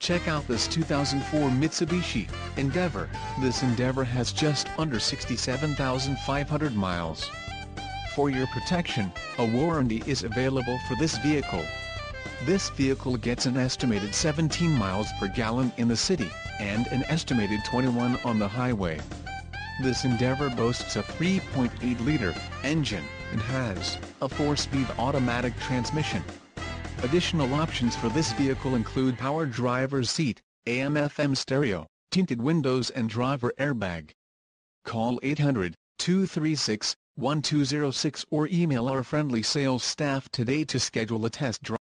Check out this 2004 Mitsubishi Endeavor. This Endeavor has just under 67,500 miles. For your protection, a warranty is available for this vehicle. This vehicle gets an estimated 17 miles per gallon in the city, and an estimated 21 on the highway. This Endeavor boasts a 3.8-liter engine, and has a 4-speed automatic transmission. Additional options for this vehicle include power driver's seat, AM/FM stereo, tinted windows and driver airbag. Call 800-236-1206 or email our friendly sales staff today to schedule a test drive.